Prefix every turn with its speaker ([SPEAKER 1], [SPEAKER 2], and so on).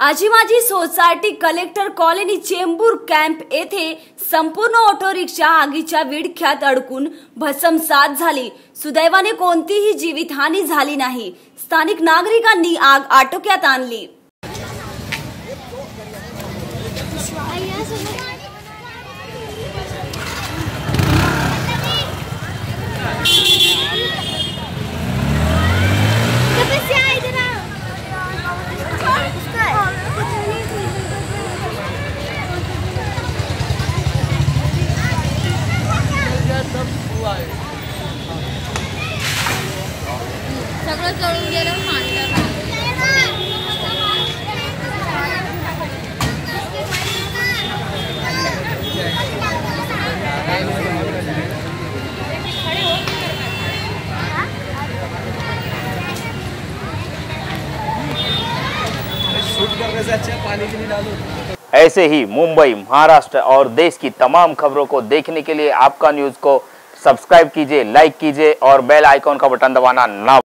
[SPEAKER 1] आजीमाजी society collector colony Chembur camp येथे संपूर्ण auto rickshaw आगीच्या विळख्यात अडकून भस्मसात झाली। सुदैवाने कोणतीही जीवितहानी झाली नाही। स्थानिक नागरिकांनी आग आटोक्यात आणली।
[SPEAKER 2] सगळं जळून गेलं
[SPEAKER 3] शूट करने से अच्छा पानी के लिए डालो।
[SPEAKER 4] ऐसे ही मुंबई, महाराष्ट्र और देश की तमाम खबरों को देखने के लिए आपका न्यूज़ को सब्सक्राइब कीजिए, लाइक कीजिए और बेल आइकॉन का बटन दबाना ना